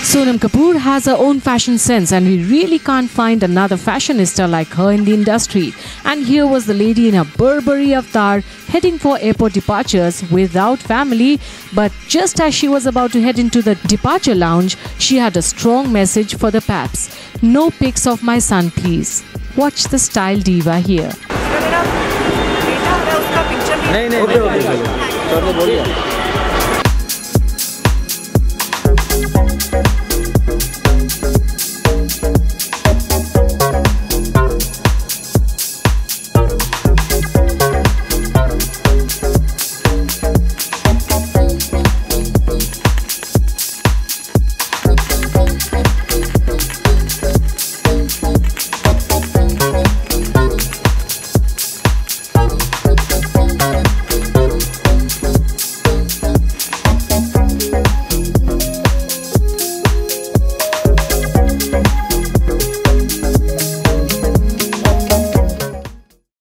Sonam Kapoor has her own fashion sense and we really can't find another fashionista like her in the industry. And here was the lady in her Burberry avatar heading for airport departures without family. But just as she was about to head into the departure lounge, she had a strong message for the paps. No pics of my son, please. Watch the style diva here. नहीं